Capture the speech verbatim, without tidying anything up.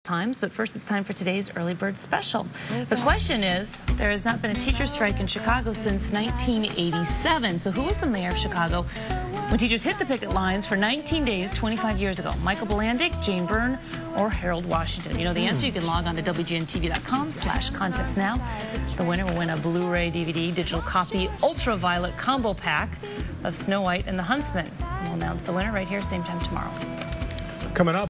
Times, but first it's time for today's early bird special. The question is, there has not been a teacher strike in Chicago since nineteen eighty-seven. So who was the mayor of Chicago when teachers hit the picket lines for nineteen days twenty-five years ago? Michael Bilandic, Jane Byrne, or Harold Washington? You know the answer. You can log on to W G N T V dot com slash contest now. The winner will win a Blu-ray D V D digital copy ultraviolet combo pack of Snow White and the Huntsman. We'll announce the winner right here same time tomorrow. Coming up.